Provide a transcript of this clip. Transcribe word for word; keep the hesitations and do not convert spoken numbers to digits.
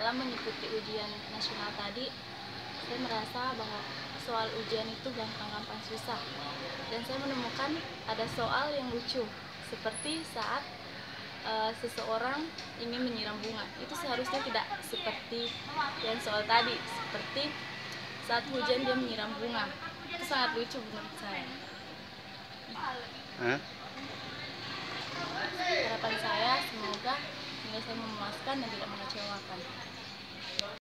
dalam mengikuti ujian nasional tadi, saya merasa bahwa soal ujian itu gampang-gampang susah. Dan saya menemukan ada soal yang lucu, seperti saat uh, seseorang ingin menyiram bunga. Itu seharusnya tidak seperti yang soal tadi, seperti saat hujan dia menyiram bunga. Itu sangat lucu menurut saya. Hah? Harapan saya semoga nilai saya memuaskan dan tidak mengecewakan.